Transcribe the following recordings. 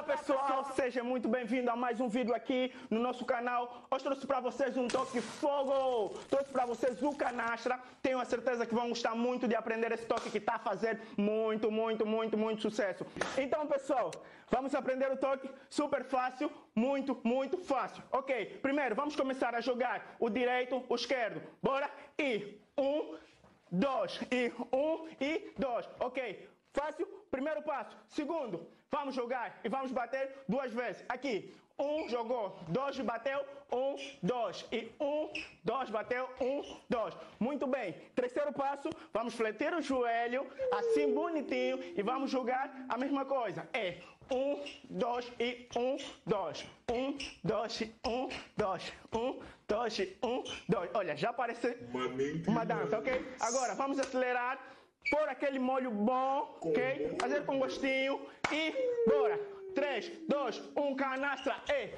Olá pessoal, seja muito bem-vindo a mais um vídeo aqui no nosso canal. Hoje trouxe para vocês um toque de fogo. Trouxe para vocês o canastra. Tenho a certeza que vão gostar muito de aprender esse toque que está a fazer muito sucesso. Então pessoal, vamos aprender o toque super fácil, muito fácil. Ok, primeiro vamos começar a jogar o direito, o esquerdo. Bora? E 1, 2, e 1 e 2. Ok, fácil. Primeiro passo. Segundo, vamos jogar e vamos bater duas vezes. Aqui, 1, jogou, 2, bateu, 1, 2. E 1, 2, bateu, 1, 2. Muito bem. Terceiro passo, vamos fletir o joelho, assim bonitinho, e vamos jogar a mesma coisa. É 1, 2 e 1, 2. 1, 2 e 1, 2. 1, 2 e 1, 2. Olha, já parece uma dança, ok? Agora, vamos acelerar. Pôr aquele molho bom, ok? Fazer com gostinho e bora! 3, 2, 1, canastra! Ei!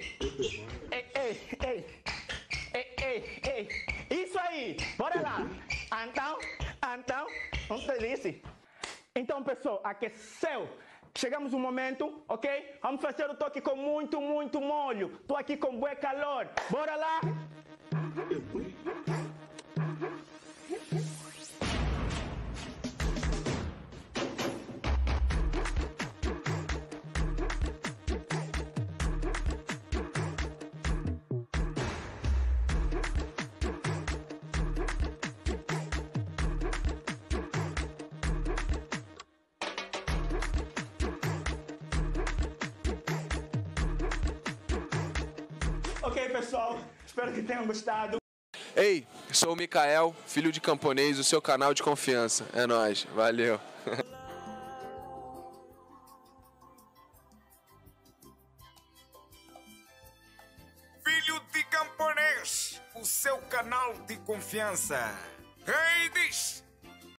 Isso aí! Bora lá! Então, não se disse? Então, pessoal, aqueceu! Chegamos no momento, ok? Vamos fazer o toque com muito molho. Tô aqui com bué calor. Bora lá! Ok, pessoal, espero que tenham gostado. Ei, sou o Mikael, filho de camponês, o seu canal de confiança. É nóis, valeu. Filho de camponês, o seu canal de confiança. Hey, diz!